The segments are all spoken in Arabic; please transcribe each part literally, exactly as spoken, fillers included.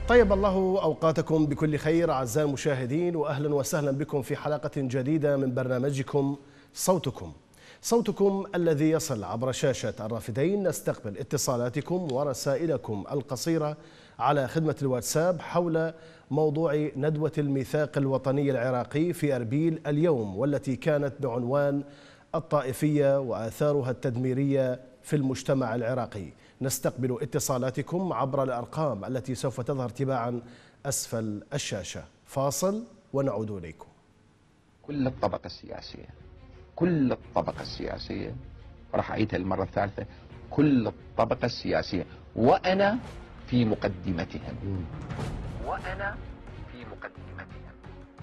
طيب الله أوقاتكم بكل خير أعزائي المشاهدين، وأهلا وسهلا بكم في حلقة جديدة من برنامجكم صوتكم صوتكم الذي يصل عبر شاشة الرافدين. نستقبل اتصالاتكم ورسائلكم القصيرة على خدمة الواتساب حول موضوع ندوة الميثاق الوطني العراقي في أربيل اليوم، والتي كانت بعنوان الطائفية وآثارها التدميرية في المجتمع العراقي. نستقبل اتصالاتكم عبر الأرقام التي سوف تظهر تباعا أسفل الشاشة. فاصل ونعود إليكم. كل الطبقة السياسية كل الطبقة السياسية راح أعيدها المرة الثالثة، كل الطبقة السياسية وأنا في مقدمتهم وأنا في مقدمتهم.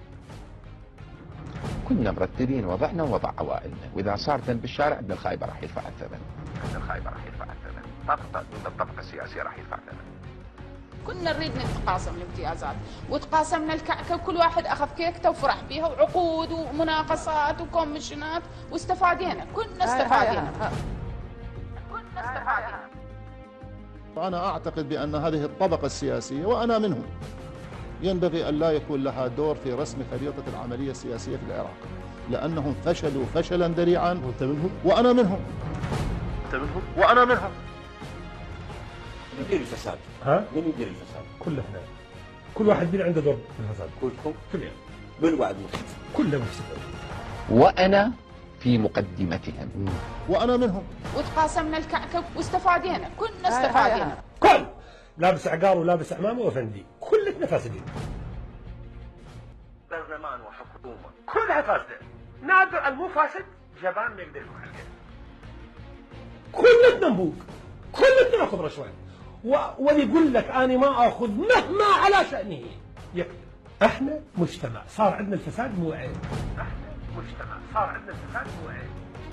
كنا مرتبين وضعنا ووضع عوائلنا، وإذا صار ذنب بالشارع ابن الخايبة راح يدفع الثمن، ابن الخايبة راح يدفع الثمن، ما من الطبقة السياسية راح يدفع الثمن. كنا نريد نتقاسم الامتيازات وتقاسمنا الكعكة، وكل واحد أخذ كيكته وفرح بها، وعقود ومناقصات وكوميشنات، واستفادينا، كنا استفادينا كنا استفادينا. وأنا أعتقد بأن هذه الطبقة السياسية وأنا منهم ينبغي أن لا يكون لها دور في رسم خريطة العملية السياسية في العراق، لأنهم فشلوا فشلا ذريعا. وأنت منهم وأنا منهم أنت منهم وأنا منهم. من يدير الفساد؟ ها؟ من يدير الفساد؟ كل احنا، كل واحد فينا عنده دور في الفساد. كلكم؟ كلنا. من وعد مفسد؟ كلنا مفسد. وأنا في مقدمتهم وأنا منهم. وتقاسمنا الكعكة واستفادينا، كنا استفادينا. كل لابس عقار ولابس عمامة وفندي، كلنا فاسدين. برلمان وحكومة كلها فاسدة. نادر المو فاسد جبان ما يقدر يكون حقه. كلنا نبوق، كلنا ناخذ رشوة. واللي يقول لك أنا ما آخذ مهما على شأنه يكذب. احنا مجتمع صار عندنا الفساد مو عيب. احنا مجتمع صار عندنا الفساد مو عيب.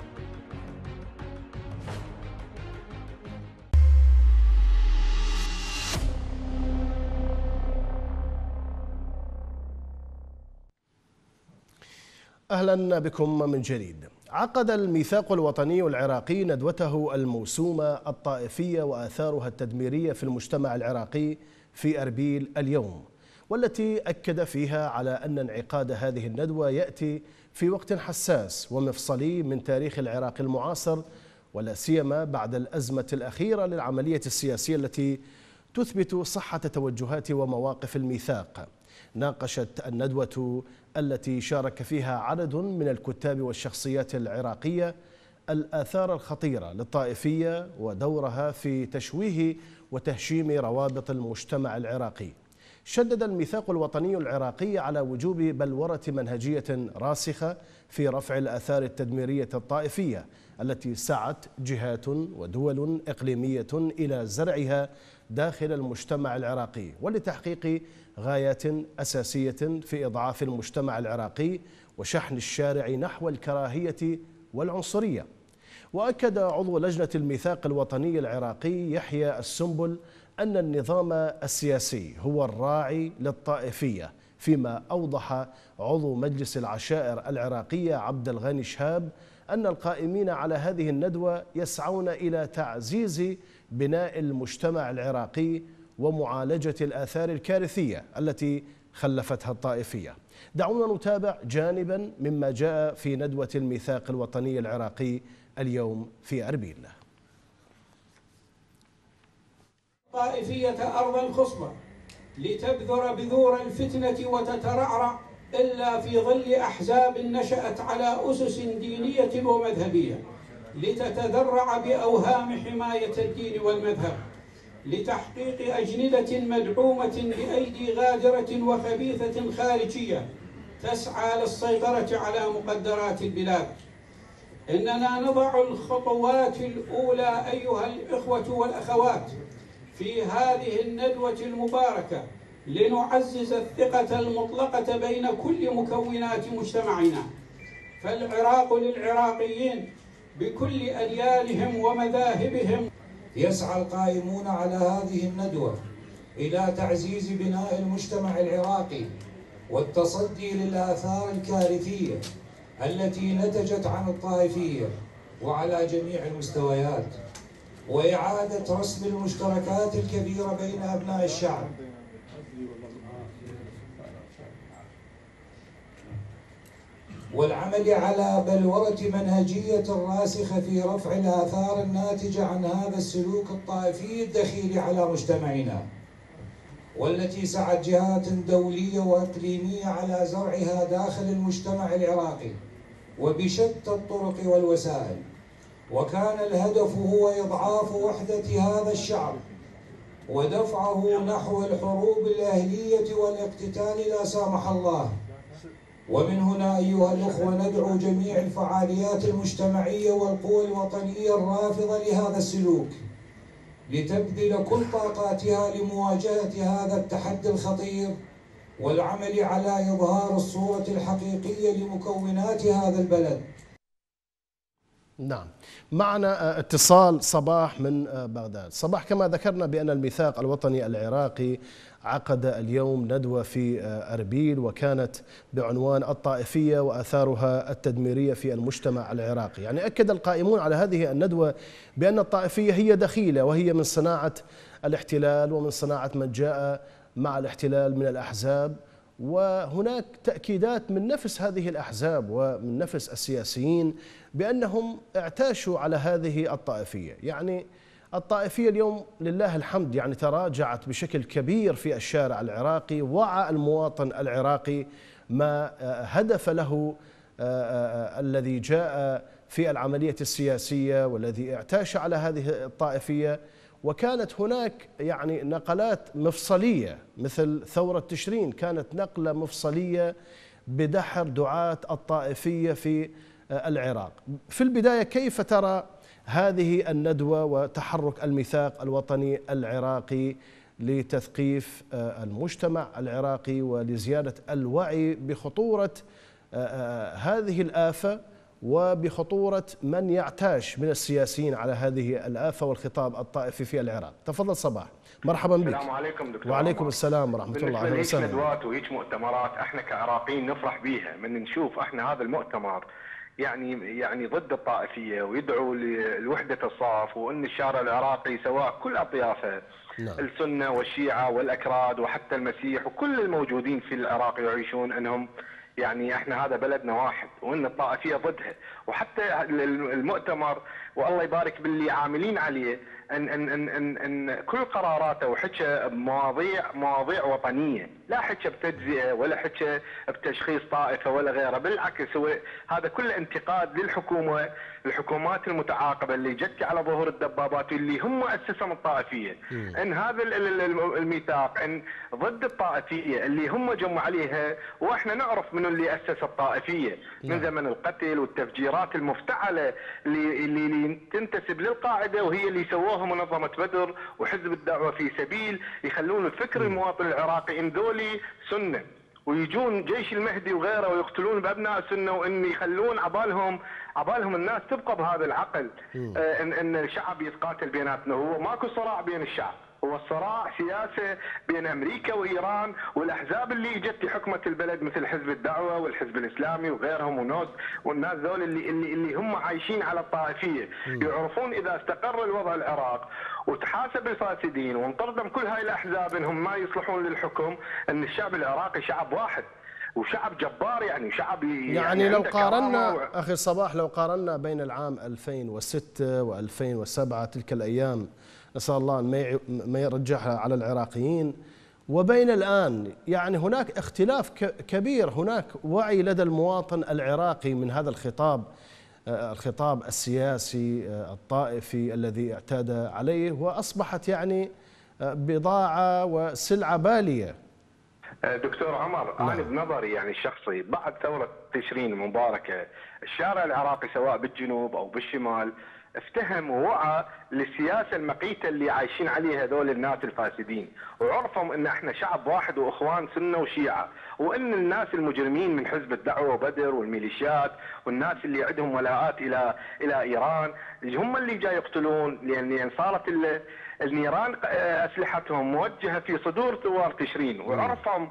أهلا بكم من جديد. عقد الميثاق الوطني العراقي ندوته الموسومة الطائفية وآثارها التدميرية في المجتمع العراقي في أربيل اليوم، والتي أكد فيها على أن انعقاد هذه الندوة يأتي في وقت حساس ومفصلي من تاريخ العراق المعاصر، ولا سيما بعد الأزمة الأخيرة للعملية السياسية التي تثبت صحة توجهات ومواقف الميثاق. ناقشت الندوة التي شارك فيها عدد من الكتاب والشخصيات العراقية الآثار الخطيرة للطائفية ودورها في تشويه وتهشيم روابط المجتمع العراقي. شدد الميثاق الوطني العراقي على وجوب بلورة منهجية راسخة في رفع الآثار التدميرية الطائفية التي سعت جهات ودول إقليمية إلى زرعها داخل المجتمع العراقي، ولتحقيق غايات أساسية في إضعاف المجتمع العراقي وشحن الشارع نحو الكراهية والعنصرية. وأكد عضو لجنة الميثاق الوطني العراقي يحيى السنبل أن النظام السياسي هو الراعي للطائفية، فيما أوضح عضو مجلس العشائر العراقية عبد الغني شهاب أن القائمين على هذه الندوة يسعون إلى تعزيز بناء المجتمع العراقي ومعالجة الآثار الكارثية التي خلفتها الطائفية. دعونا نتابع جانبا مما جاء في ندوة الميثاق الوطني العراقي اليوم في أربيل. طائفية أرض الخصبة لتبذر بذور الفتنة وتترعرع إلا في ظل أحزاب نشأت على أسس دينية ومذهبية لتتذرع بأوهام حماية الدين والمذهب لتحقيق أجندة مدعومة بأيدي غادرة وخبيثة خارجية تسعى للسيطرة على مقدرات البلاد. إننا نضع الخطوات الأولى أيها الإخوة والأخوات في هذه الندوة المباركة لنعزز الثقة المطلقة بين كل مكونات مجتمعنا، فالعراق للعراقيين بكل أديانهم ومذاهبهم. يسعى القائمون على هذه الندوة إلى تعزيز بناء المجتمع العراقي والتصدي للآثار الكارثية التي نتجت عن الطائفية وعلى جميع المستويات، وإعادة رسم المشتركات الكبيرة بين أبناء الشعب والعمل على بلورة منهجية راسخة في رفع الآثار الناتجة عن هذا السلوك الطائفي الدخيل على مجتمعنا، والتي سعت جهات دولية وإقليمية على زرعها داخل المجتمع العراقي وبشتى الطرق والوسائل، وكان الهدف هو إضعاف وحدة هذا الشعب ودفعه نحو الحروب الأهلية والاقتتال لا سامح الله. ومن هنا أيها الأخوة ندعو جميع الفعاليات المجتمعية والقوى الوطنية الرافضة لهذا السلوك لتبذل كل طاقاتها لمواجهة هذا التحدي الخطير والعمل على إظهار الصورة الحقيقية لمكونات هذا البلد. نعم، معنا اتصال صباح من بغداد. صباح، كما ذكرنا بأن الميثاق الوطني العراقي عقد اليوم ندوة في أربيل، وكانت بعنوان الطائفية وآثارها التدميرية في المجتمع العراقي. يعني أكد القائمون على هذه الندوة بأن الطائفية هي دخيلة، وهي من صناعة الاحتلال ومن صناعة من جاء مع الاحتلال من الأحزاب، وهناك تأكيدات من نفس هذه الأحزاب ومن نفس السياسيين بأنهم اعتاشوا على هذه الطائفية. يعني الطائفية اليوم لله الحمد يعني تراجعت بشكل كبير في الشارع العراقي، وعى المواطن العراقي ما هدف له الذي جاء في العملية السياسية والذي اعتاش على هذه الطائفية. وكانت هناك يعني نقلات مفصلية مثل ثورة تشرين، كانت نقلة مفصلية بدحر دعاة الطائفية في العراق. في البداية كيف ترى هذه الندوة وتحرك الميثاق الوطني العراقي لتثقيف المجتمع العراقي ولزيادة الوعي بخطورة هذه الآفة وبخطورة من يعتاش من السياسيين على هذه الآفة والخطاب الطائفي في العراق؟ تفضل صباح، مرحبا بك. السلام عليكم دكتور. وعليكم السلام ورحمة الله وبركاته. بالنسبة لهيك ندوات وهيك مؤتمرات احنا كعراقيين نفرح بيها، من نشوف احنا هذا المؤتمر يعني يعني ضد الطائفية ويدعو لوحدة الصف، وان الشارع العراقي سواء كل اطيافه، نعم، السنة والشيعة والأكراد وحتى المسيح وكل الموجودين في العراق يعيشون انهم يعني احنا هذا بلدنا واحد، وان الطائفيه ضدها. وحتى المؤتمر والله يبارك باللي عاملين عليه ان ان ان ان, إن كل قراراته وحكى بمواضيع مواضيع وطنيه، لا حكى بتجزئه ولا حكى بتشخيص طائفه ولا غيره، بالعكس هو هذا كله انتقاد للحكومه، الحكومات المتعاقبه اللي جت على ظهور الدبابات واللي هم اسسهم الطائفيه. م. ان هذا الميثاق ان ضد الطائفيه اللي هم جمعوا عليها، واحنا نعرف من اللي اسس الطائفيه من زمن القتل والتفجيرات المفتعله اللي اللي تنتسب للقاعده، وهي اللي سووها منظمه بدر وحزب الدعوه في سبيل يخلون الفكر المواطن العراقي ان ذولي سنه، ويجون جيش المهدي وغيره ويقتلون بابناء السنه، وان يخلون عبالهم عبالهم الناس تبقى بهذا العقل. آه ان ان الشعب يتقاتل بيناتنا، هو ماكو صراع بين الشعب، هو الصراع سياسه بين امريكا وايران والاحزاب اللي اجت لحكمه البلد مثل حزب الدعوه والحزب الاسلامي وغيرهم ونوس، والناس ذول اللي اللي اللي هم عايشين على الطائفيه، يعرفون اذا استقر الوضع العراق وتحاسب الفاسدين وانطردم كل هاي الاحزاب انهم ما يصلحون للحكم، ان الشعب العراقي شعب واحد وشعب جبار، يعني شعب يعني, يعني لو قارنا و... اخي صباح، لو قارنا بين العام ألفين وستة وألفين وسبعة تلك الايام نسأل الله أن ما يرجعها على العراقيين، وبين الآن يعني هناك اختلاف كبير، هناك وعي لدى المواطن العراقي من هذا الخطاب الخطاب السياسي الطائفي الذي اعتاد عليه، وأصبحت يعني بضاعة وسلعة بالية. دكتور عمر، نعم. أنا بنظري يعني الشخصي بعد ثورة تشرين المباركة الشارع العراقي سواء بالجنوب أو بالشمال افتهم ووعى للسياسه المقيته اللي عايشين عليها هذول الناس الفاسدين، وعرفهم ان احنا شعب واحد واخوان سنه وشيعه، وان الناس المجرمين من حزب الدعوه وبدر والميليشيات والناس اللي عندهم ولاءات الى الى ايران هم اللي جاي يقتلون، لان صارت النيران اسلحتهم موجهه في صدور ثوار تشرين، وعرفهم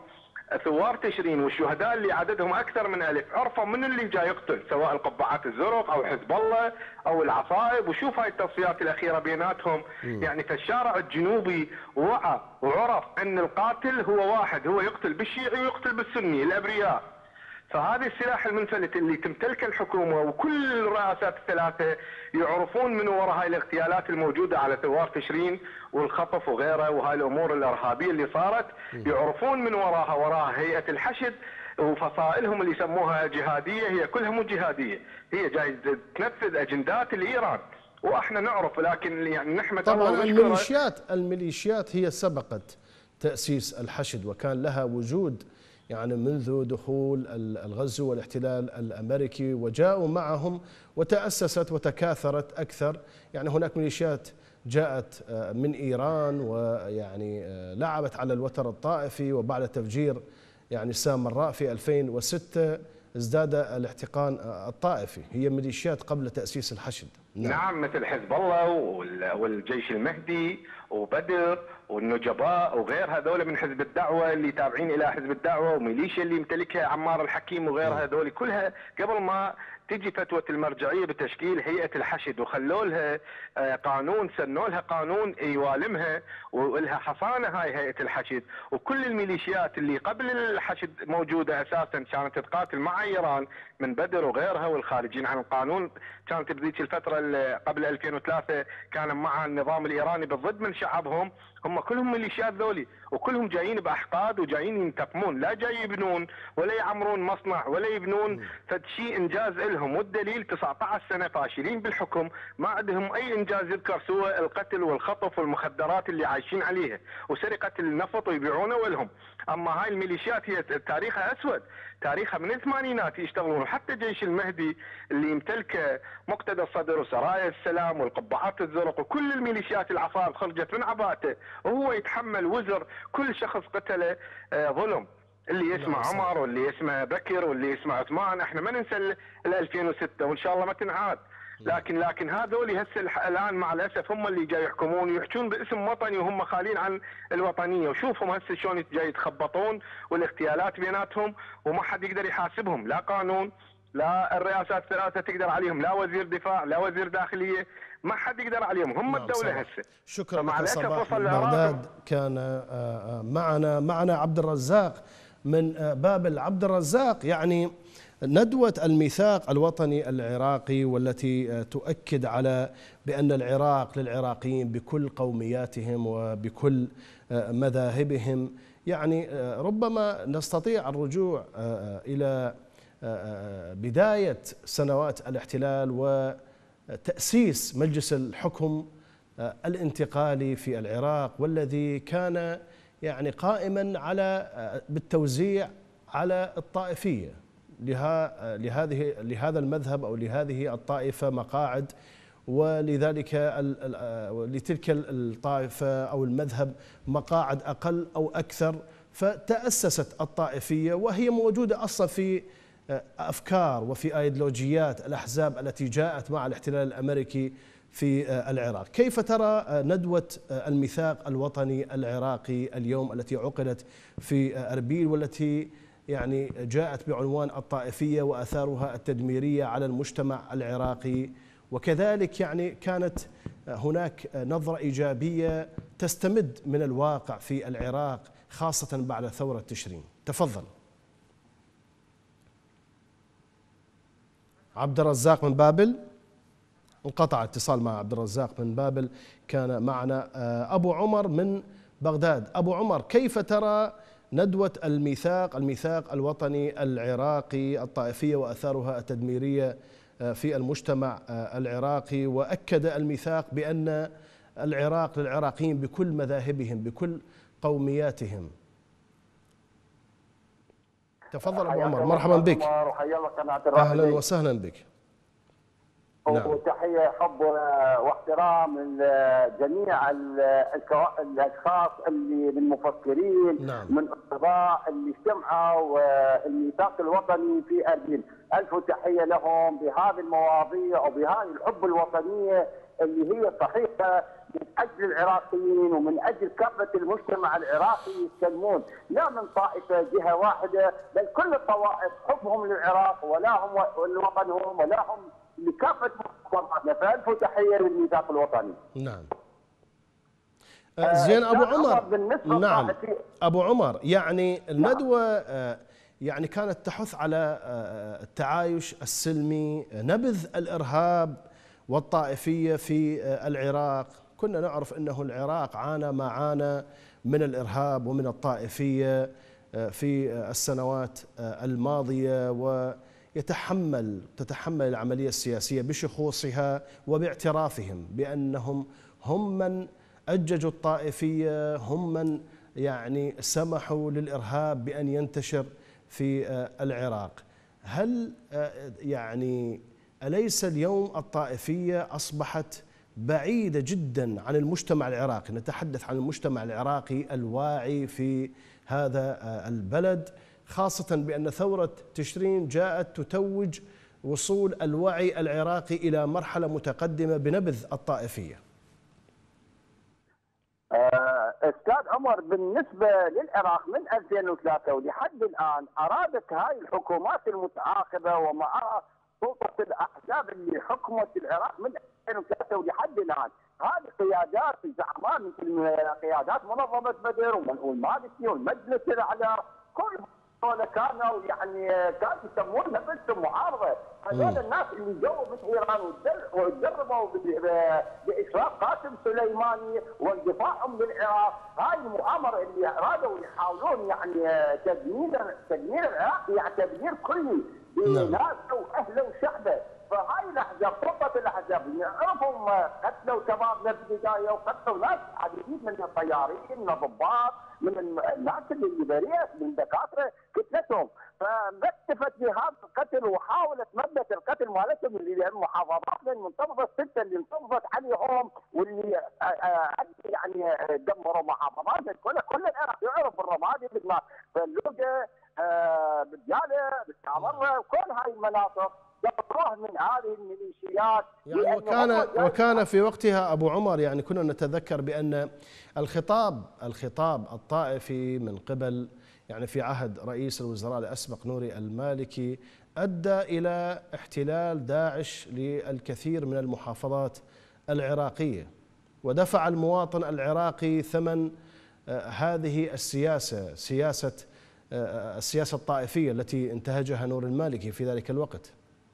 ثوار تشرين والشهداء اللي عددهم اكثر من ألف عرفوا من اللي جاي يقتل، سواء القبعات الزرق او حزب الله او العصائب، وشوف هاي التصفيات الاخيره بيناتهم. م. يعني في الشارع الجنوبي وعى وعرف ان القاتل هو واحد، هو يقتل بالشيعي ويقتل بالسني الابرياء. فهذا السلاح المنفلت اللي تمتلكه الحكومه وكل الرئاسات الثلاثه يعرفون من وراء هاي الاغتيالات الموجوده على ثوار تشرين والخطف وغيره، وهاي الامور الارهابيه اللي صارت يعرفون من وراها وراها هيئه الحشد وفصائلهم اللي يسموها جهاديه، هي كلها مو جهاديه، هي جاي تنفذ اجندات لايران واحنا نعرف. لكن يعني نحمد الله طبعا الميليشيات الميليشيات هي سبقت تاسيس الحشد وكان لها وجود يعني منذ دخول الغزو والاحتلال الأمريكي، وجاءوا معهم وتأسست وتكاثرت أكثر. يعني هناك ميليشيات جاءت من إيران ويعني لعبت على الوتر الطائفي، وبعد تفجير يعني سامراء في ألفين وستة ازداد الاحتقان الطائفي. هي ميليشيات قبل تأسيس الحشد. نعم, نعم مثل حزب الله والجيش المهدي وبدر والنجباء وغير هذول من حزب الدعوة اللي تابعين إلى حزب الدعوة، وميليشيا اللي يمتلكها عمار الحكيم وغير هذول كلها قبل ما تجي فتوى المرجعية بتشكيل هيئة الحشد وخلوا لها قانون، سنوا لها قانون يوالمها ولها حصانة هاي هيئة الحشد. وكل الميليشيات اللي قبل الحشد موجودة أساسا كانت تقاتل مع إيران من بدر وغيرها والخارجين عن القانون، كانت بذيك الفترة قبل ألفين وثلاثة كان مع النظام الإيراني بالضد من شعبهم، هم كلهم ميليشيات ذولي وكلهم جايين بأحقاد وجايين ينتقمون، لا جاي يبنون ولا يعمرون مصنع ولا يبنون فد شيء إنجاز لهم. والدليل تسعة عشر سنة فاشلين بالحكم، ما عندهم أي إنجاز يذكر سوى القتل والخطف والمخدرات اللي عايشين عليها وسرقة النفط ويبيعونه ولهم. أما هاي الميليشيات هي تاريخها أسود، تاريخها من الثمانينات يشتغلون، وحتى جيش المهدي اللي يمتلكه مقتدى الصدر وسرايا السلام والقبعات الزرق وكل الميليشيات العصائب خرجت من عباته، وهو يتحمل وزر كل شخص قتله ظلم، اللي يسمع عمر واللي يسمع بكر واللي يسمع عثمان. احنا ما ننسى ال ألفين وستة وان شاء الله ما تنعاد. لكن لكن هذول هسه الان مع الاسف هم اللي جاي يحكمون ويحجون باسم وطني وهم خالين عن الوطنيه، وشوفهم هسه شلون جاي يتخبطون والاغتيالات بيناتهم وما حد يقدر يحاسبهم، لا قانون لا الرئاسات الثلاثه تقدر عليهم، لا وزير دفاع لا وزير داخليه، ما حد يقدر عليهم، هم الدوله هسه. شكرا لك صباح من بغداد. كان معنا معنا عبد الرزاق من بابل. عبد الرزاق، يعني ندوة الميثاق الوطني العراقي والتي تؤكد على بأن العراق للعراقيين بكل قومياتهم وبكل مذاهبهم، يعني ربما نستطيع الرجوع إلى بداية سنوات الاحتلال وتأسيس مجلس الحكم الانتقالي في العراق، والذي كان يعني قائما على بالتوزيع على الطائفية لهذه لهذا المذهب أو لهذه الطائفة مقاعد، ولذلك لتلك الطائفة أو المذهب مقاعد أقل أو أكثر، فتأسست الطائفية وهي موجودة أصلا في أفكار وفي أيديولوجيات الأحزاب التي جاءت مع الاحتلال الأمريكي في العراق. كيف ترى ندوة الميثاق الوطني العراقي اليوم التي عقدت في أربيل والتي يعني جاءت بعنوان الطائفية وآثارها التدميرية على المجتمع العراقي، وكذلك يعني كانت هناك نظرة إيجابية تستمد من الواقع في العراق خاصة بعد ثورة تشرين؟ تفضل. عبد الرزاق من بابل، انقطع اتصال مع عبد الرزاق من بابل، كان معنا أبو عمر من بغداد. أبو عمر، كيف ترى ندوة الميثاق الميثاق الوطني العراقي الطائفية وأثارها التدميرية في المجتمع العراقي؟ وأكد الميثاق بأن العراق للعراقيين بكل مذاهبهم بكل قومياتهم. تفضل أبو عمر، مرحبا بك. أهلا وسهلا بك. نعم. وتحية حب واحترام لجميع الاشخاص اللي من المفكرين، نعم، من القضاء اللي اجتمعوا الميثاق الوطني في أربيل. الف تحية لهم بهذه المواضيع وبهذه الحب الوطنيه اللي هي صحيحه من اجل العراقيين ومن اجل كافه المجتمع العراقي يتكلمون، لا من طائفه جهه واحده، بل كل الطوائف حبهم للعراق ولا هم لوطنهم ولا هم لكافه محافظاتنا، فالف تحيه للميثاق الوطني. نعم. زين ابو عمر. نعم ابو عمر، يعني الندوه يعني كانت تحث على التعايش السلمي، نبذ الارهاب والطائفيه في العراق. كنا نعرف انه العراق عانى ما عانى من الارهاب ومن الطائفيه في السنوات الماضيه، ويتحمل تتحمل العمليه السياسيه بشخوصها وباعترافهم بانهم هم من أججوا الطائفية، هم من يعني سمحوا للإرهاب بأن ينتشر في العراق. هل يعني أليس اليوم الطائفية أصبحت بعيدة جدا عن المجتمع العراقي؟ نتحدث عن المجتمع العراقي الواعي في هذا البلد، خاصة بأن ثورة تشرين جاءت تتوج وصول الوعي العراقي إلى مرحلة متقدمة بنبذ الطائفية. استاذ عمر، بالنسبه للعراق من ألفين وثلاثة ولحد الان ارادت هاي الحكومات المتعاقبه ومع سلطه الاحزاب اللي حكمت العراق من ألفين وثلاثة ولحد الان، هذه قيادات زعماء مثل قيادات منظمه بدر والمالكي والمجلس الاعلى، كل هذول كانوا يعني كانوا يسمون نفسهم معارضه، هذول الناس اللي جو من ايران وتدربوا باشراف قاسم سليماني واندفاعهم للعراق، هاي المؤامره اللي ارادوا يحاولون يعني تدمير تدمير العراق، يعني تدمير كلي بناسه واهله وشعبه، فهاي الاحزاب سلطه الاحزاب نعرفهم قتلوا شبابنا بالبدايه وقتلوا ناس عديدين من الطيارين من الضباط من الناس اللي بريئه من الدكاتره قتلتهم، فما اكتفت بهذا القتل وحاولت مده القتل مالتهم اللي المحافظات المنتفضه السته اللي انتفضت عليهم واللي يعني دمروا محافظات كل كل العراق يعرف الرمادي بالناس فاللوجه بالجاله بالكامره وكل هاي المناطق من هذه الميليشيات. يعني وكان وكان في وقتها ابو عمر يعني كنا نتذكر بان الخطاب الخطاب الطائفي من قبل يعني في عهد رئيس الوزراء الاسبق نوري المالكي ادى الى احتلال داعش للكثير من المحافظات العراقيه، ودفع المواطن العراقي ثمن هذه السياسه، سياسه السياسه الطائفيه التي انتهجها نور المالكي في ذلك الوقت.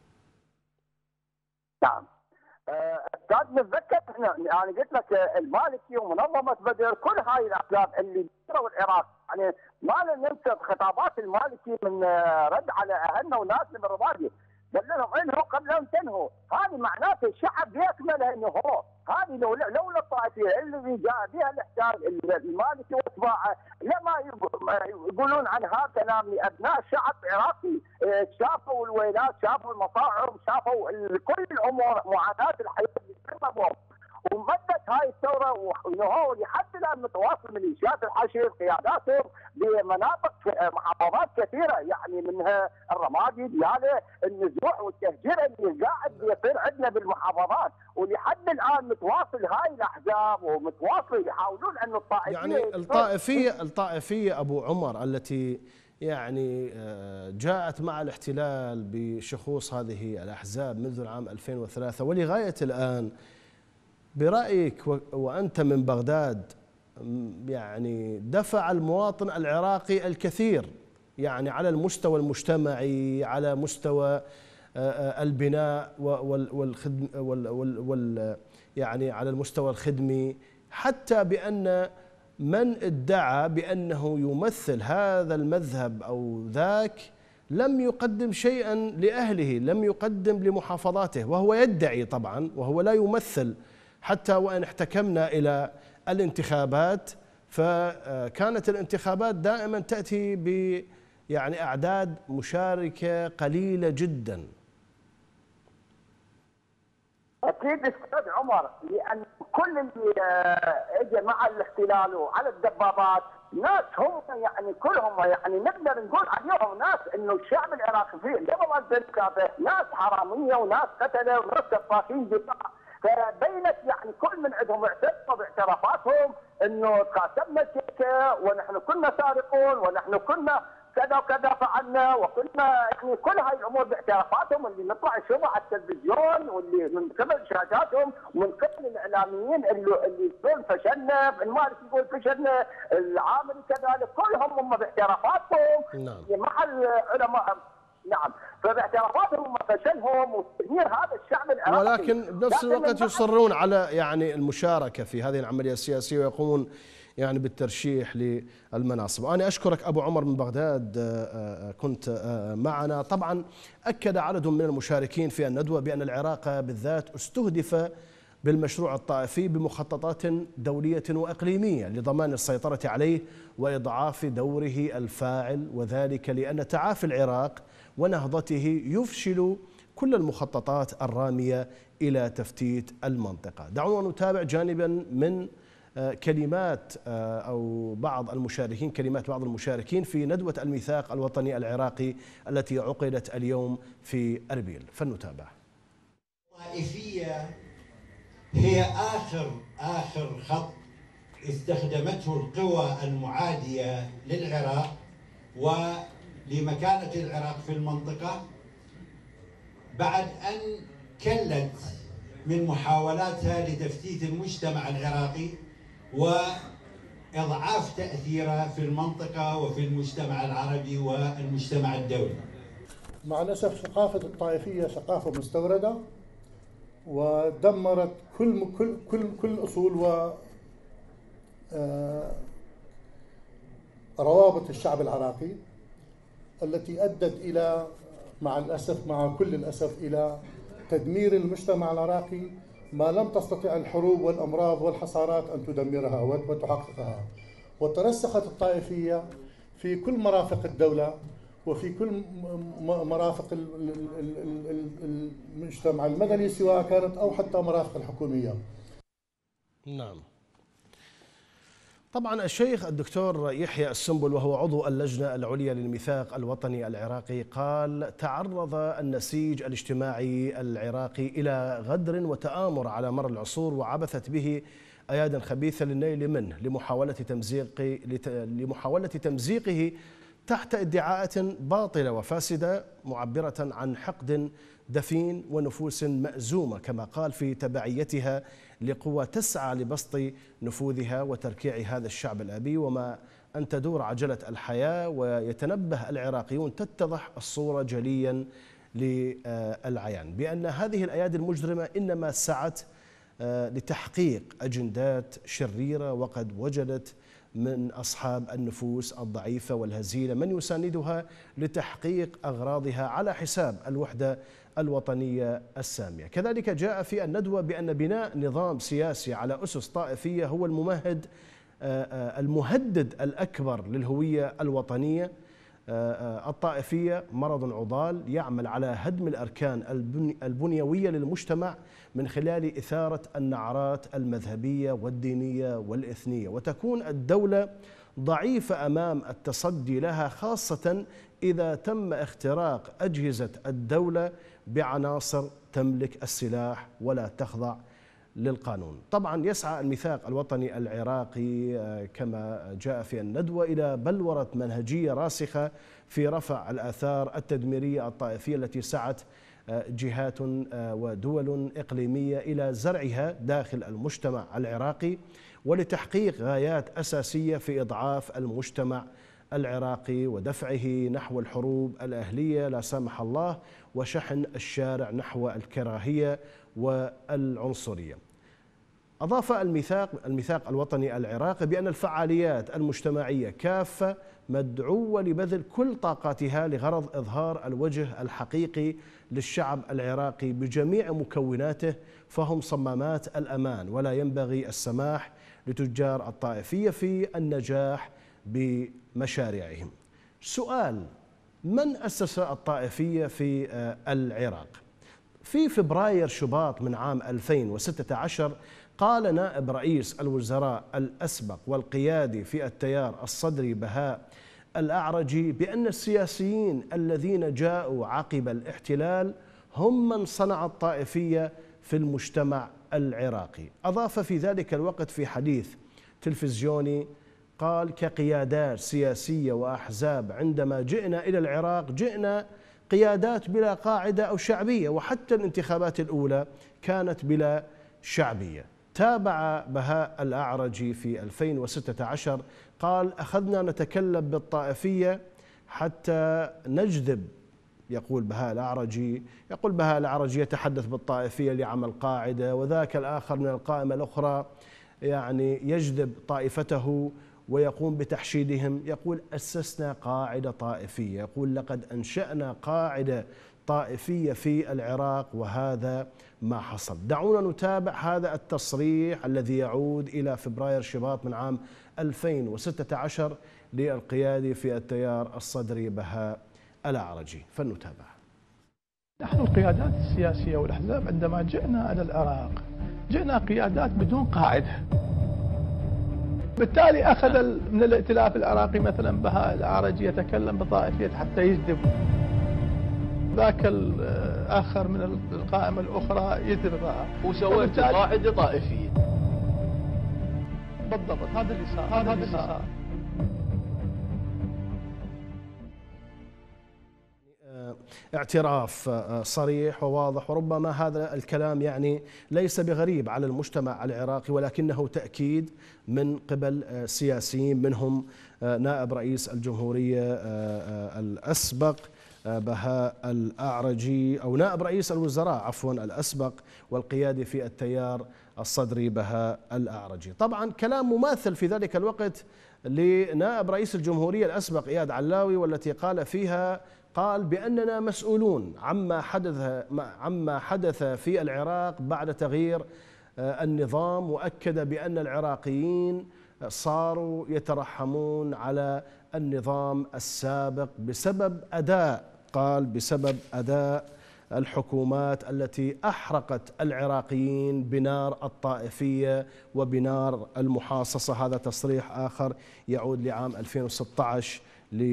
نعم. استاذ نتذكر احنا يعني قلت لك المالكي ومنظمه بدر كل هاي الاحزاب اللي دمروا العراق، يعني ما ننسى خطابات المالكي من رد على اهلنا وناسنا بالرباطي، قال لهم انهوا قبل ان تنهوا، هذه معناته الشعب بيكمل انه هو، هذه لولا لولا الطائفيه اللي جاء بها الاحتلال المالكي واتباعه لما يقولون عن هذا كلام لابناء الشعب العراقي، شافوا الويلات، شافوا المصاعب، شافوا كل الامور معاناه الحياه اللي ومدت هاي الثوره وانه لحد الان متواصل ميليشيات الحشد قياداتهم بمناطق محافظات كثيره، يعني منها الرمادي دياله النزوع والتهجير اللي قاعد يصير عندنا بالمحافظات، ولحد الان متواصل هاي الاحزاب ومتواصل يحاولون ان الطائفيه يعني الطائفيه الطائفيه ابو عمر التي يعني جاءت مع الاحتلال بشخوص هذه الاحزاب منذ العام ألفين وثلاثة ولغايه الان، برأيك وأنت من بغداد، يعني دفع المواطن العراقي الكثير يعني على المستوى المجتمعي، على مستوى البناء والخدم وال يعني على المستوى الخدمي، حتى بأن من ادعى بأنه يمثل هذا المذهب أو ذاك لم يقدم شيئا لأهله، لم يقدم لمحافظاته، وهو يدعي طبعا وهو لا يمثل، حتى وإن احتكمنا إلى الانتخابات فكانت الانتخابات دائما تأتي ب يعني أعداد مشاركة قليلة جدا. أكيد أستاذ عمر، لأن كل اللي اجى مع الاحتلال وعلى الدبابات ناس هم يعني كلهم يعني نقدر نقول عليهم ناس انه الشعب العراقي فيه قبل ألفين وثلاثة ناس حراميه وناس قتله وناس سفاحين دفاع، فبينت يعني كل من عندهم اعترفوا باعترافاتهم انه قاسمنا الكيكه ونحن كنا سارقون ونحن كنا كذا وكذا فعلنا وكنا يعني كل هاي الامور باعترافاتهم اللي نطلع نشوفها على التلفزيون واللي من قبل شاشاتهم ومن قبل الاعلاميين اللي اللي يقول فشلنا، المالك يقول فشلنا، العامري كذلك، كلهم هم باعترافاتهم نعم مع العلماء. نعم، فباعترافاتهم فشلهم وتدمير هذا الشعب العراقي، ولكن بنفس الوقت يصرون على يعني المشاركه في هذه العمليه السياسيه ويقومون يعني بالترشيح للمناصب. أنا أشكرك أبو عمر من بغداد، كنت معنا. طبعا أكد عدد من المشاركين في الندوة بأن العراق بالذات استهدف بالمشروع الطائفي بمخططات دولية وإقليمية لضمان السيطرة عليه وإضعاف دوره الفاعل، وذلك لأن تعافي العراق ونهضته يفشل كل المخططات الرامية إلى تفتيت المنطقة. دعونا نتابع جانبا من كلمات أو بعض المشاركين كلمات بعض المشاركين في ندوة الميثاق الوطني العراقي التي عقدت اليوم في أربيل، فلنتابع. الطائفية هي آخر آخر خط استخدمته القوى المعادية للعراق ولمكانة العراق في المنطقة بعد أن كلت من محاولاتها لتفتيت المجتمع العراقي وإضعاف تأثيره في المنطقة وفي المجتمع العربي والمجتمع الدولي. مع الأسف ثقافة الطائفية ثقافة مستوردة ودمرت كل كل كل كل أصول و روابط الشعب العراقي التي أدت إلى مع الأسف مع كل الأسف إلى تدمير المجتمع العراقي ما لم تستطع الحروب والأمراض والحصارات أن تدمرها وتحققها. وترسخت الطائفية في كل مرافق الدولة وفي كل مرافق المجتمع المدني سواء كانت أو حتى مرافق الحكومية. نعم. طبعا الشيخ الدكتور يحيى السنبل وهو عضو اللجنة العليا للميثاق الوطني العراقي قال: تعرض النسيج الاجتماعي العراقي إلى غدر وتآمر على مر العصور وعبثت به أياد خبيثة للنيل منه لمحاولة تمزيق لمحاولة تمزيقه تحت ادعاءات باطلة وفاسدة معبرة عن حقد دفين ونفوس مأزومة، كما قال في تبعيتها لقوى تسعى لبسط نفوذها وتركيع هذا الشعب الأبي. وما أن تدور عجلة الحياة ويتنبه العراقيون تتضح الصورة جليا للعيان بأن هذه الأيادي المجرمة إنما سعت لتحقيق أجندات شريرة، وقد وجدت من أصحاب النفوس الضعيفة والهزيلة من يساندها لتحقيق أغراضها على حساب الوحدة الوطنية السامية. كذلك جاء في الندوة بأن بناء نظام سياسي على أسس طائفية هو الممهد المهدد الأكبر للهوية الوطنية الطائفية، مرض عضال يعمل على هدم الأركان البنيوية للمجتمع من خلال إثارة النعرات المذهبية والدينية والإثنية، وتكون الدولة ضعيفة أمام التصدي لها، خاصة إذا تم اختراق أجهزة الدولة بعناصر تملك السلاح ولا تخضع للقانون. طبعا يسعى الميثاق الوطني العراقي كما جاء في الندوة إلى بلورة منهجية راسخة في رفع الآثار التدميرية الطائفية التي سعت جهات ودول إقليمية إلى زرعها داخل المجتمع العراقي ولتحقيق غايات أساسية في إضعاف المجتمع العراقي ودفعه نحو الحروب الأهلية لا سامح الله وشحن الشارع نحو الكراهية والعنصرية. أضاف الميثاق الميثاق الوطني العراقي بأن الفعاليات المجتمعية كافة مدعوة لبذل كل طاقاتها لغرض إظهار الوجه الحقيقي للشعب العراقي بجميع مكوناته، فهم صمامات الأمان ولا ينبغي السماح لتجار الطائفية في النجاح بمشاريعهم. سؤال: من أسس الطائفية في العراق؟ في فبراير شباط من عام ألفين وستة عشر قال نائب رئيس الوزراء الأسبق والقيادي في التيار الصدري بهاء الأعرجي بأن السياسيين الذين جاءوا عقب الاحتلال هم من صنع الطائفية في المجتمع العراقي. أضاف في ذلك الوقت في حديث تلفزيوني قال: كقيادات سياسية وأحزاب عندما جئنا إلى العراق جئنا قيادات بلا قاعدة أو شعبية، وحتى الانتخابات الأولى كانت بلا شعبية. تابع بهاء الأعرجي في ألفين وستة عشر قال: أخذنا نتكلم بالطائفية حتى نجذب، يقول بهاء الأعرجي يقول بهاء الأعرجي يتحدث بالطائفية لعمل قاعدة، وذاك الآخر من القائمة الأخرى يعني يجذب طائفته ويقوم بتحشيدهم. يقول: أسسنا قاعدة طائفية، يقول: لقد أنشأنا قاعدة طائفية في العراق، وهذا ما حصل. دعونا نتابع هذا التصريح الذي يعود إلى فبراير شباط من عام ألفين وستة عشر للقيادي في التيار الصدري بهاء الأعرجي، فلنتابع. نحن القيادات السياسية والأحزاب عندما جئنا إلى العراق جئنا قيادات بدون قاعدة، بالتالي أخذ من الائتلاف العراقي مثلا بهاء الأعرجي يتكلم بطائفية حتى يجذب، ذاك الآخر من القائمة الأخرى يجذب، وسويت قاعدة طائفية. بالضبط، هذا اللي صار هذا اللي صار. اعتراف صريح وواضح، وربما هذا الكلام يعني ليس بغريب على المجتمع العراقي، ولكنه تأكيد من قبل سياسيين، منهم نائب رئيس الجمهورية الأسبق بهاء الأعرجي، أو نائب رئيس الوزراء عفوا الأسبق، والقيادي في التيار الصدري بهاء الأعرجي. طبعا كلام مماثل في ذلك الوقت لنائب رئيس الجمهورية الأسبق إياد علاوي، والتي قال فيها قال بأننا مسؤولون عما حدث عما حدث في العراق بعد تغيير النظام، وأكد بأن العراقيين صاروا يترحمون على النظام السابق بسبب أداء قال بسبب أداء الحكومات التي أحرقت العراقيين بنار الطائفية وبنار المحاصصة. هذا تصريح آخر يعود لعام ألفين وستة عشر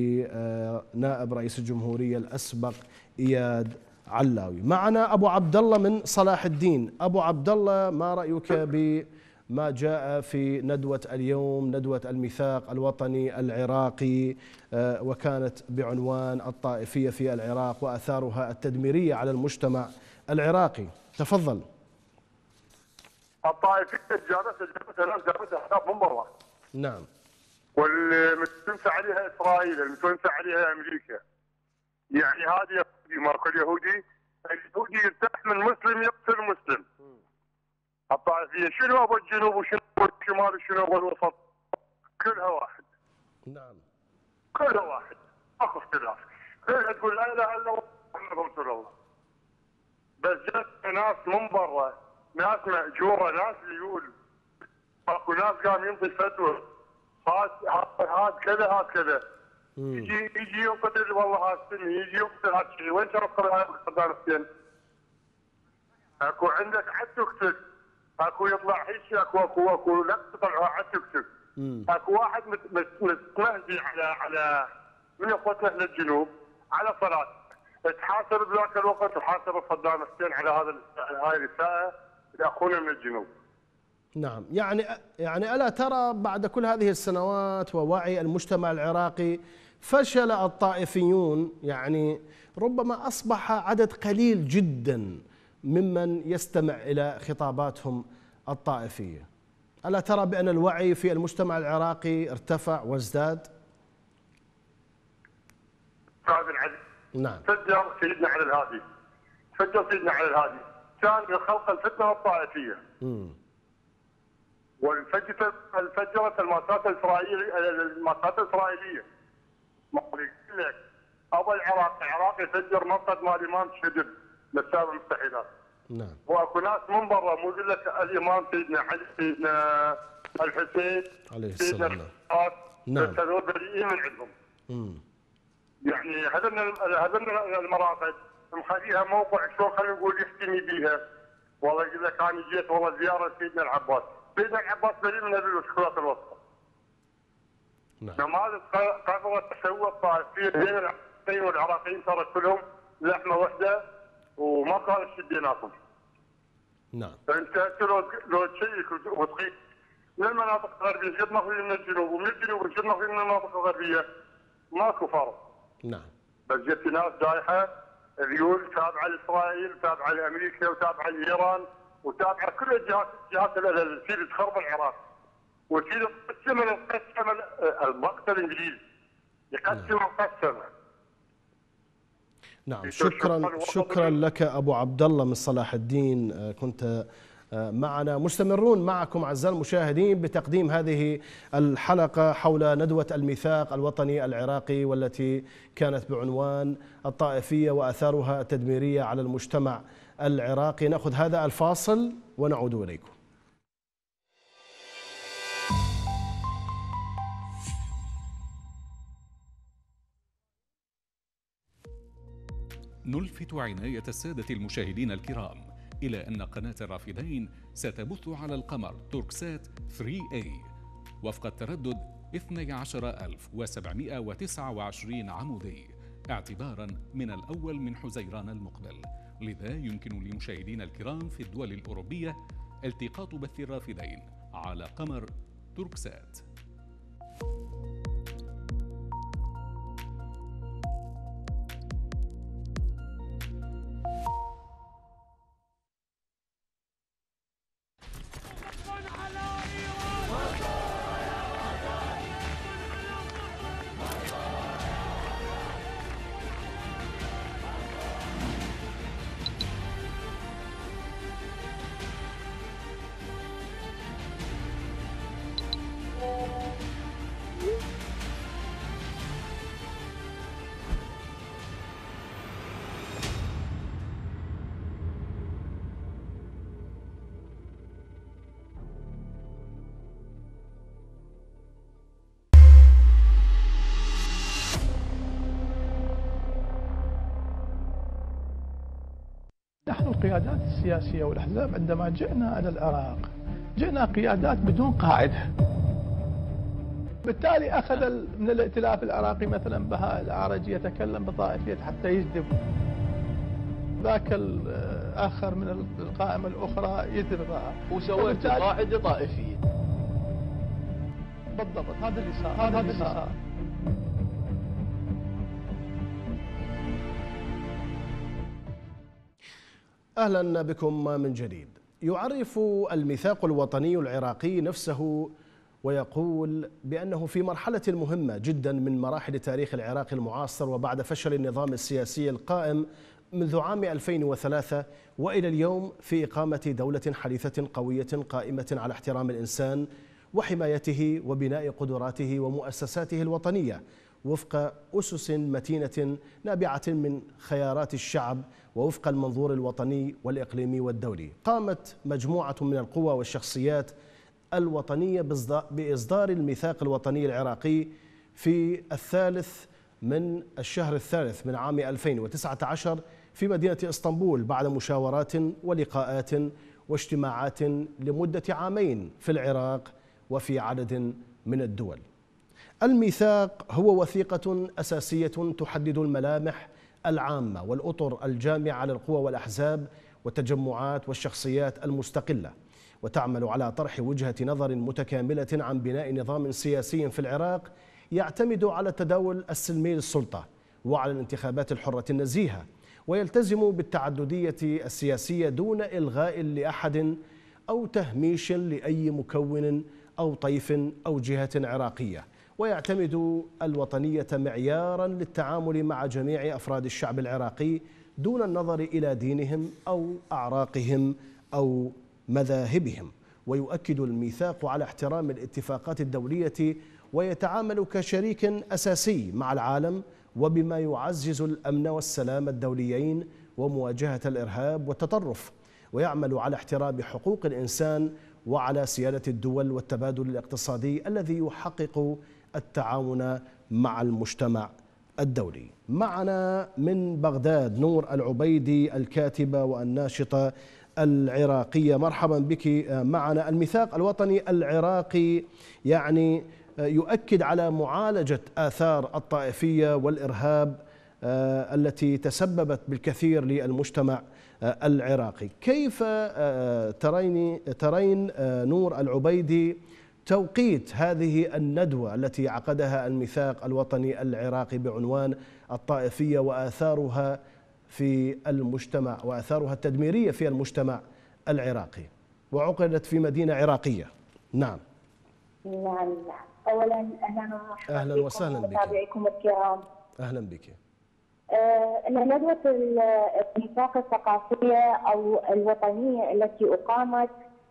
لنائب رئيس الجمهورية الأسبق إياد علاوي. معنا أبو عبد الله من صلاح الدين. أبو عبد الله، ما رأيك بما جاء في ندوة اليوم، ندوة الميثاق الوطني العراقي، وكانت بعنوان الطائفية في العراق وآثارها التدميرية على المجتمع العراقي؟ تفضل. الطائفية جابتها جابتها ناس جابتها أحزاب من برا. نعم. والمتنسى عليها اسرائيل، المتنسى عليها امريكا. يعني هذه يهودي ماركو اليهودي، اليهودي يرتاح من مسلم يقتل مسلم. الطائفيه شنو ابو الجنوب وشنو ابو الشمال وشنو ابو الوسط؟ كلها واحد. نعم. كلها واحد، ماكو اختلاف. كلها تقول لا اله الا الله محمد رسول الله. بس جت ناس من برا، ناس ماجوره، ناس يقول اكو ناس قام ينطي فتوى هاد هاد كذا هاد كذا، يجي يجي يقتل والله هاد سني، يجي يقتل هاد شيء، وين شرف هاي صدام حسين؟ اكو عندك عد تكتب، اكو يطلع هيك، اكو اكو اكو لا تطلعوا عد تكتب. اكو واحد متمهدي على على من اخوتنا اهل الجنوب على صلاه، تحاسب بذاك الوقت وحاسب صدام حسين على هذا هاي الاساءه لاخونا من الجنوب. نعم، يعني يعني ألا ترى بعد كل هذه السنوات ووعي المجتمع العراقي فشل الطائفيون؟ يعني ربما أصبح عدد قليل جدا ممن يستمع إلى خطاباتهم الطائفية. ألا ترى بأن الوعي في المجتمع العراقي ارتفع وازداد؟ أستاذ العزيز، نعم. فجر سيدنا على الهادي، فجر سيدنا على الهادي، كان خلق الفتنة الطائفية. امم وانفجرت انفجرت المؤسسات الاسرائيليه المؤسسات الاسرائيليه. ما اقول لك ابو العراق العراق يفجر منطقه مال الامام شدد للشعب المستحيلات. نعم. واكو ناس من برا مو يقول لك الامام سيدنا علي سيدنا الحسين عليه السلام. نعم. بس هذول بريئين من عندهم. امم يعني هذول هذول المراقد مخليها موقع شلون خلينا نقول يحتمي بيها. والله يقول لك انا جيت والله زياره سيدنا العباس. سيدنا العباس بريء من الوشكلات الوسطى. نعم. نماذج قبل تسوى الطائفيه بين العراقيين والعراقيين صارت كلهم لحمه واحده وما كان شيء بيناتهم. نعم. فانت لو لو تشيك وتقيس من المناطق الغربيه قد ماخذين من الجنوب ومن الجنوب قد ماخذين من المناطق الغربيه ماكو فرق. نعم. بس جت ناس دايحه ذيول تابعه لاسرائيل وتابعه لامريكا وتابعه لايران وتابعه كل الجهات الجهات اللي تريد تخرب العراق وتريد تقسم القسم المقتل الانجليزي يقسم القسم. نعم، شكرا شكرا لك ابو عبد الله من صلاح الدين، كنت معنا. مستمرون معكم اعزائي المشاهدين بتقديم هذه الحلقه حول ندوه الميثاق الوطني العراقي والتي كانت بعنوان الطائفيه واثارها التدميريه على المجتمع العراقي. ناخذ هذا الفاصل ونعود اليكم. نلفت عناية السادة المشاهدين الكرام إلى أن قناة الرافدين ستبث على القمر توركسات ثري إيه وفق التردد اثني عشر ألف وسبعمئة وتسعة وعشرين عمودي اعتبارا من الأول من حزيران المقبل. لذا يمكن لمشاهدينا الكرام في الدول الأوروبية التقاط بث الرافدين على قمر توركسات. نحن القيادات السياسية والأحزاب عندما جئنا إلى العراق جئنا قيادات بدون قاعدة، بالتالي أخذ من الائتلاف العراقي مثلا بهاء الأعرج يتكلم بطائفية حتى يجذب، ذاك الآخر من القائمة الأخرى يجذب، وسويت قاعدة طائفية. بالضبط، هذا اللي صار هذا اللي صار. أهلا بكم من جديد. يعرف الميثاق الوطني العراقي نفسه ويقول بأنه في مرحلة مهمة جدا من مراحل تاريخ العراق المعاصر، وبعد فشل النظام السياسي القائم منذ عام ألفين وثلاثة وإلى اليوم في إقامة دولة حديثة قوية قائمة على احترام الإنسان وحمايته وبناء قدراته ومؤسساته الوطنية وفق أسس متينة نابعة من خيارات الشعب ووفق المنظور الوطني والإقليمي والدولي. قامت مجموعة من القوى والشخصيات الوطنية بإصدار الميثاق الوطني العراقي في الثالث من الشهر الثالث من عام ألفين وتسعة عشر في مدينة إسطنبول بعد مشاورات ولقاءات واجتماعات لمدة عامين في العراق وفي عدد من الدول. الميثاق هو وثيقة أساسية تحدد الملامح العامة والأطر الجامعة للقوى والأحزاب والتجمعات والشخصيات المستقلة، وتعمل على طرح وجهة نظر متكاملة عن بناء نظام سياسي في العراق يعتمد على التداول السلمي للسلطة وعلى الانتخابات الحرة النزيهة، ويلتزم بالتعددية السياسية دون إلغاء لأحد أو تهميش لأي مكون أو طيف أو جهة عراقية، ويعتمد الوطنية معيارا للتعامل مع جميع أفراد الشعب العراقي دون النظر إلى دينهم أو أعراقهم أو مذاهبهم. ويؤكد الميثاق على احترام الاتفاقات الدولية ويتعامل كشريك أساسي مع العالم وبما يعزز الأمن والسلام الدوليين ومواجهة الإرهاب والتطرف، ويعمل على احترام حقوق الإنسان وعلى سيادة الدول والتبادل الاقتصادي الذي يحقق التعاون مع المجتمع الدولي. معنا من بغداد نور العبيدي الكاتبة والناشطة العراقية، مرحبا بك معنا. الميثاق الوطني العراقي يعني يؤكد على معالجة آثار الطائفية والإرهاب التي تسببت بالكثير للمجتمع العراقي. كيف ترين ترين نور العبيدي توقيت هذه الندوة التي عقدها الميثاق الوطني العراقي بعنوان الطائفية وآثارها في المجتمع وآثارها التدميرية في المجتمع العراقي، وعقدت في مدينة عراقية؟ نعم. نعم. أولا أهلا ومرحبا أهلا وسهلا بك. متابعيكم الكرام. أهلا بك. أن ندوة الميثاق الثقافية أو الوطنية التي أقامت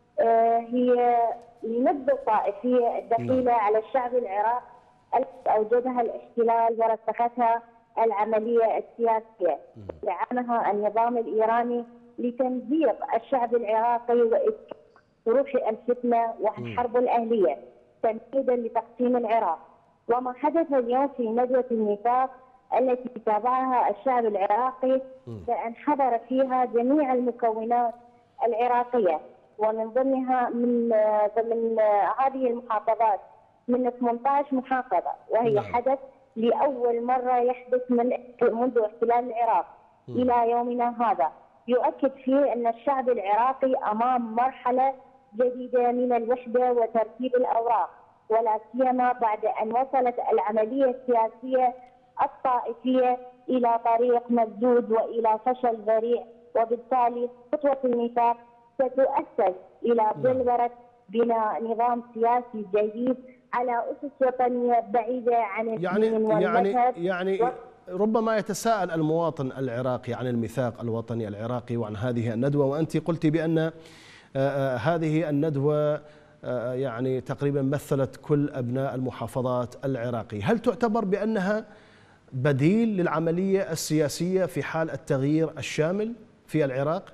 هي لنبذ الطائفية الدخيلة نعم. على الشعب العراقي التي أوجدها الاحتلال ورسختها العملية السياسية. دعمها النظام الإيراني لتمزيق الشعب العراقي وإسكات روح الفتنة والحرب الأهلية تمهيدا لتقسيم العراق. وما حدث اليوم في ندوة الميثاق التي تابعها الشعب العراقي بأن حضر فيها جميع المكونات العراقية، ومن ضمنها من ضمن هذه المحافظات من ثمانية عشر محافظة، وهي نعم. حدث لأول مرة يحدث من منذ احتلال العراق م. إلى يومنا هذا، يؤكد فيه أن الشعب العراقي أمام مرحلة جديدة من الوحدة وترتيب الأوراق، ولا سيما بعد أن وصلت العملية السياسية الطائفية إلى طريق مسدود وإلى فشل ذريع، وبالتالي خطوة الميثاق ستؤسس إلى بلورة بناء نظام سياسي جديد على أسس وطنية بعيدة عن يعني الدين والمذهب. يعني يعني و... ربما يتساءل المواطن العراقي عن الميثاق الوطني العراقي وعن هذه الندوة، وأنت قلت بأن هذه الندوة يعني تقريبا مثلت كل أبناء المحافظات العراقية. هل تعتبر بأنها بديل للعملية السياسية في حال التغيير الشامل في العراق؟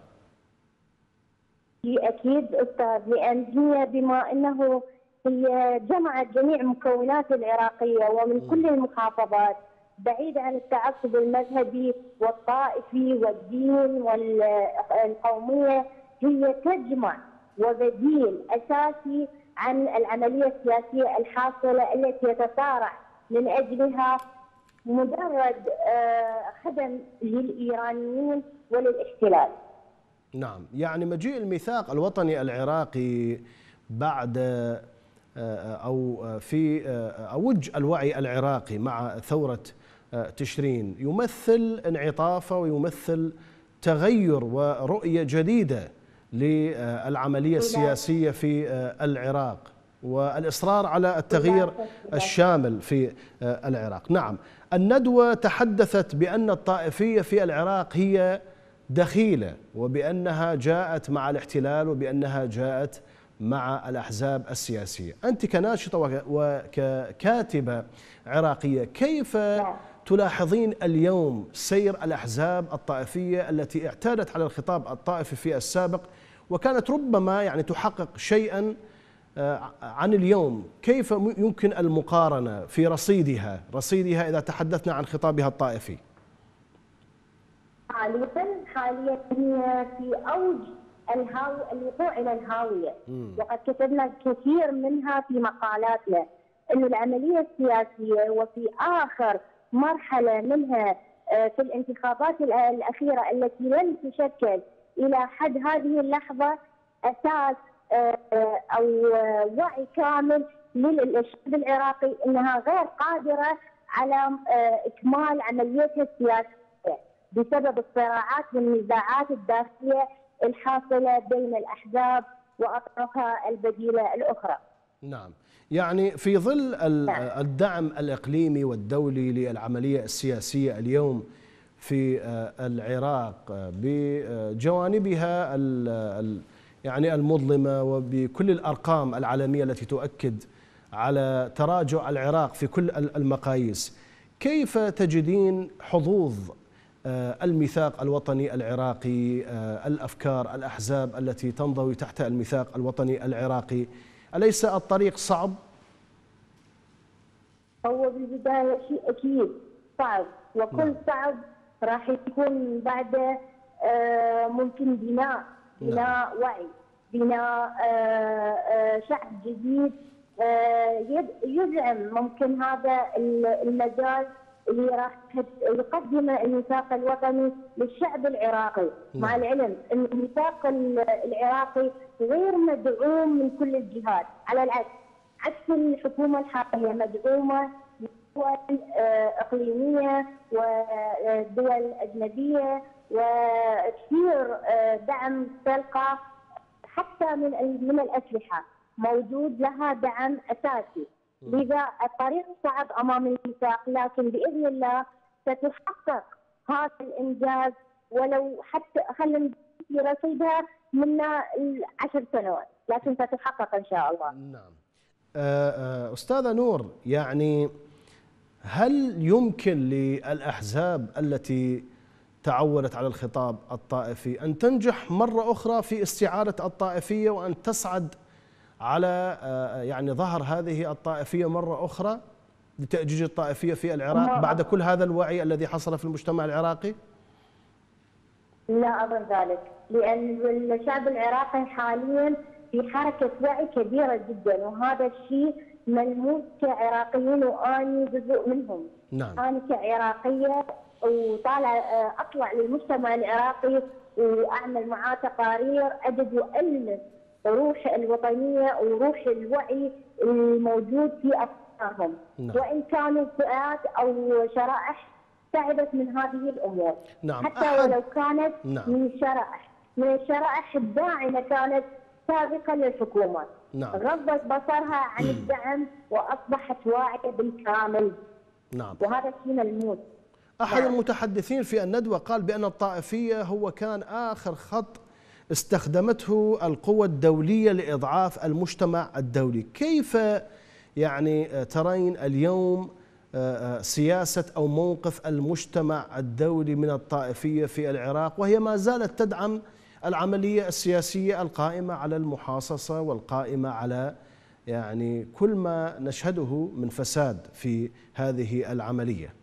أكيد أستاذ، لأن هي بما أنه هي جمعت جميع مكونات العراقية ومن كل المحافظات بعيد عن التعصب المذهبي والطائفي والدين والقومية، هي تجمع وبديل أساسي عن العملية السياسية الحاصلة التي يتصارع من أجلها مجرد خدم للإيرانيين وللاحتلال. نعم، يعني مجيء الميثاق الوطني العراقي بعد أو في أوج الوعي العراقي مع ثورة تشرين يمثل انعطافة ويمثل تغير ورؤية جديدة للعملية السياسية في العراق والإصرار على التغيير الشامل في العراق. نعم، الندوة تحدثت بأن الطائفية في العراق هي دخيلة، وبأنها جاءت مع الاحتلال وبأنها جاءت مع الأحزاب السياسية. أنت كناشطة وككاتبة عراقية، كيف تلاحظين اليوم سير الأحزاب الطائفية التي اعتادت على الخطاب الطائفي في السابق وكانت ربما يعني تحقق شيئا عن اليوم؟ كيف يمكن المقارنة في رصيدها رصيدها إذا تحدثنا عن خطابها الطائفي؟ حاليا حاليا هي في أوج الهاو الوقوع إلى الهاوية، وقد كتبنا كثير منها في مقالاتنا أن العملية السياسية وفي آخر مرحلة منها في الانتخابات الأخيرة التي لم تشكل إلى حد هذه اللحظة أساس أو وعي كامل للشعب العراقي أنها غير قادرة على إكمال عمليتها السياسية بسبب الصراعات والنزاعات الداخلية الحاصلة بين الأحزاب وأطرافها البديلة الأخرى. نعم، يعني في ظل الدعم الإقليمي والدولي للعملية السياسية اليوم في العراق بجوانبها يعني المظلمة وبكل الأرقام العالمية التي تؤكد على تراجع العراق في كل المقاييس، كيف تجدين حظوظ الميثاق الوطني العراقي، الأفكار، الأحزاب التي تنضوي تحت الميثاق الوطني العراقي؟ أليس الطريق صعب؟ هو بالبداية شيء أكيد صعب، وكل نعم. صعب راح يكون بعده ممكن بناء بناء نعم. وعي، بناء شعب جديد يدعم ممكن هذا المجال اللي راح يقدمه الميثاق الوطني للشعب العراقي. نعم. مع العلم ان الميثاق العراقي غير مدعوم من كل الجهات، على العكس عكس الحكومه الحاليه مدعومه من دول اقليميه ودول اجنبيه وكثير دعم تلقى، حتى من من الاسلحه موجود لها دعم اساسي. لذا الطريق صعب امام الميثاق، لكن باذن الله ستحقق هذا الانجاز ولو حتى خلينا في رصيدها من عشر سنوات، لكن ستحقق ان شاء الله. نعم. استاذه نور، يعني هل يمكن للاحزاب التي تعودت على الخطاب الطائفي ان تنجح مره اخرى في استعاده الطائفيه وان تصعد على يعني ظهر هذه الطائفيه مره اخرى لتأجيج الطائفيه في العراق بعد كل هذا الوعي الذي حصل في المجتمع العراقي؟ لا اظن ذلك، لان الشعب العراقي حاليا في حركه وعي كبيره جدا، وهذا الشيء ملموس كعراقيين واني جزء منهم. نعم. انا كعراقيه وطالع اطلع للمجتمع العراقي واعمل معاه تقارير، اجد والمس روح الوطنيه وروح الوعي الموجود في افكارهم. نعم. وان كانوا فئات او شرائح تعبت من هذه الامور. نعم. حتى أحد... ولو كانت نعم. من الشرائح من الشرائح الداعمه كانت سابقا للحكومه. نعم. غضت بصرها عن الدعم واصبحت واعيه بالكامل. نعم. وهذا الشيء ملموس. احد نعم. المتحدثين في الندوه قال بان الطائفيه هو كان اخر خط استخدمته القوى الدوليه لاضعاف المجتمع الدولي. كيف يعني ترين اليوم سياسه او موقف المجتمع الدولي من الطائفيه في العراق، وهي ما زالت تدعم العمليه السياسيه القائمه على المحاصصه والقائمه على يعني كل ما نشهده من فساد في هذه العمليه؟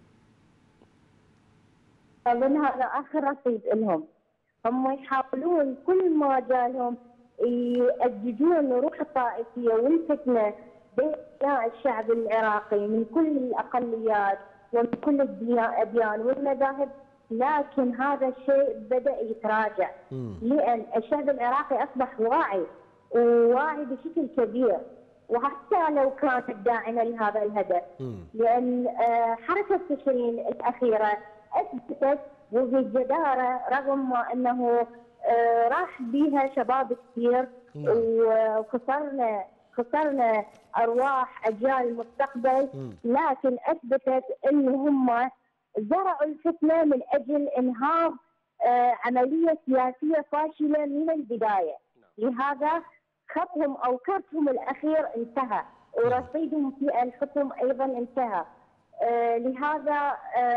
أظن هذا آخر رصيد لهم. هم يحاولون كل ما جالهم يأججون روح الطائفية والفتنة بين الشعب العراقي من كل الأقليات ومن كل الأديان والمذاهب، لكن هذا الشيء بدأ يتراجع. لأن الشعب العراقي أصبح واعي وواعي بشكل كبير، وحتى لو كانت داعمة لهذا الهدف. لأن حركة تشرين الأخيرة أثبتت وبالجدارة رغم ما أنه راح بها شباب كثير وخسرنا خسرنا أرواح أجيال المستقبل، لكن أثبتت أن هم زرعوا الفتنة من أجل إنهاض عملية سياسية فاشلة من البداية. لهذا خطهم أو كرتهم الأخير انتهى، ورصيدهم في الحكم أيضا انتهى. لهذا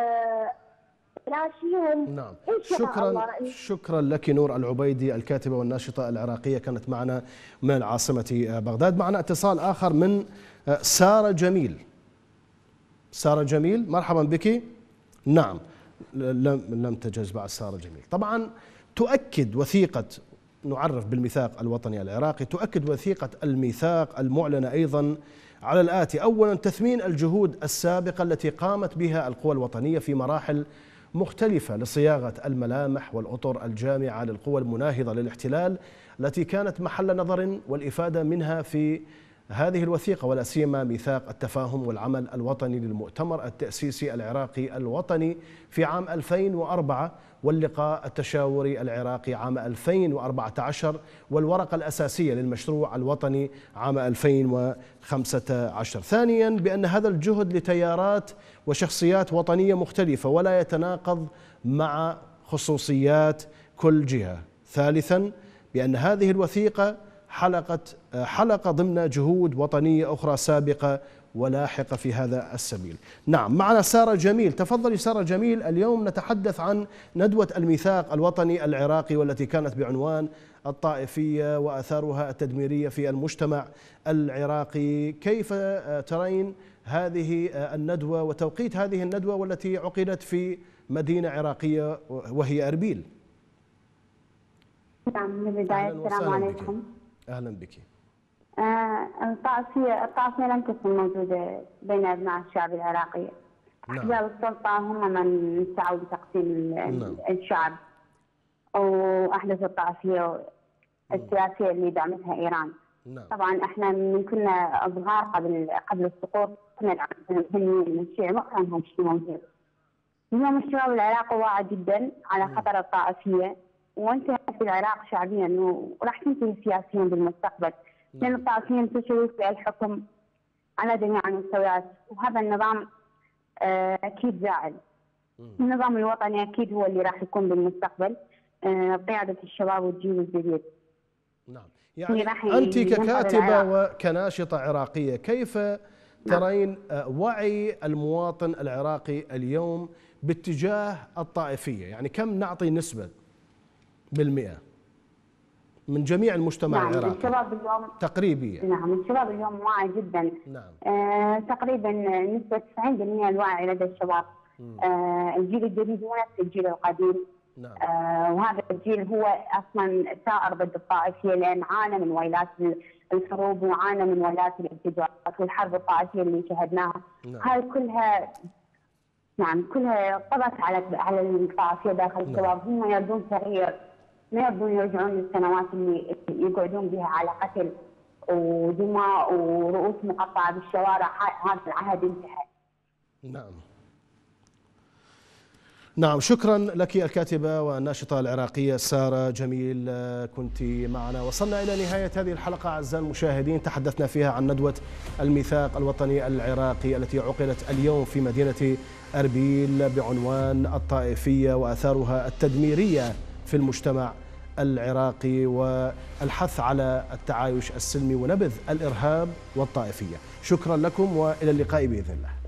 نعم. شكرا شكرا لك نور العبيدي الكاتبة والناشطة العراقية، كانت معنا من العاصمة بغداد. معنا اتصال آخر من سارة جميل. سارة جميل، مرحبا بك. نعم، لم لم تجز بعد سارة جميل. طبعا تؤكد وثيقة، نعرف بالميثاق الوطني العراقي، تؤكد وثيقة الميثاق المعلنة أيضا على الآتي: أولا تثمين الجهود السابقة التي قامت بها القوى الوطنية في مراحل مختلفة لصياغة الملامح والأطر الجامعة للقوى المناهضة للاحتلال التي كانت محل نظر والإفادة منها في هذه الوثيقة، ولا سيما ميثاق التفاهم والعمل الوطني للمؤتمر التأسيسي العراقي الوطني في عام ألفين وأربعة، واللقاء التشاوري العراقي عام ألفين وأربعة عشر، والورقة الأساسية للمشروع الوطني عام ألفين وخمسة عشر. ثانيا بأن هذا الجهد لتيارات وشخصيات وطنية مختلفة ولا يتناقض مع خصوصيات كل جهة. ثالثا بأن هذه الوثيقة حلقة حلقة ضمن جهود وطنية أخرى سابقة ولاحقة في هذا السبيل. نعم، معنا سارة جميل. تفضلي سارة جميل. اليوم نتحدث عن ندوة الميثاق الوطني العراقي والتي كانت بعنوان الطائفية وآثارها التدميرية في المجتمع العراقي. كيف ترين هذه الندوة وتوقيت هذه الندوة والتي عقدت في مدينة عراقية وهي أربيل؟ نعم، من البداية السلام عليكم. أهلا بك. آه الطائفية الطائفية لم تكن موجودة بين أبناء الشعب العراقي، أحزاب السلطة هم من سعوا لتقسيم نعم. الشعب وأحدث الطائفية السياسية اللي دعمتها إيران. نعم. طبعا احنا من كنا صغار قبل قبل السقوط كنا نهني الشيعة، ما كان لهم شيء موجود. اليوم الشباب العراقي واعي جدا على خطر الطائفية، وانتهت في العراق شعبيا وراح تنتهي سياسيا بالمستقبل، لأن الطائفيين انتشروا في الحكم على جميع المستويات، وهذا النظام أكيد زائل. النظام الوطني أكيد هو اللي راح يكون بالمستقبل قيادة الشباب والجيل الجديد. نعم. يعني أنت ككاتبة وكناشطة عراقية كيف ترين وعي المواطن العراقي اليوم باتجاه الطائفية؟ يعني كم نعطي نسبة بالمئة من جميع المجتمع نعم العراقي؟ الشباب اليوم تقريبيا. نعم الشباب اليوم واعي جدا. نعم. آه تقريبا نسبة تسعين بالمئة الوعي لدى الشباب. آه الجيل الجديد هو نفس الجيل القديم. نعم. آه وهذا الجيل هو اصلا ثائر ضد الطائفيه، لان عانى من ويلات الحروب وعانى من ويلات الانفجارات والحرب الطائفيه اللي شهدناها. نعم. هاي كلها نعم كلها طغت على على الطائفيه داخل الشباب. هم يريدون تغيير، ما يريدون يرجعون للسنوات اللي يقعدون بها على قتل ودماء ورؤوس مقطعه بالشوارع. هذا العهد انتهى. نعم. نعم، شكرا لك الكاتبة والناشطة العراقية سارة جميل، كنت معنا. وصلنا إلى نهاية هذه الحلقة أعزائي المشاهدين، تحدثنا فيها عن ندوة الميثاق الوطني العراقي التي عقدت اليوم في مدينة أربيل بعنوان الطائفية وآثارها التدميرية في المجتمع العراقي والحث على التعايش السلمي ونبذ الإرهاب والطائفية. شكرا لكم وإلى اللقاء بإذن الله.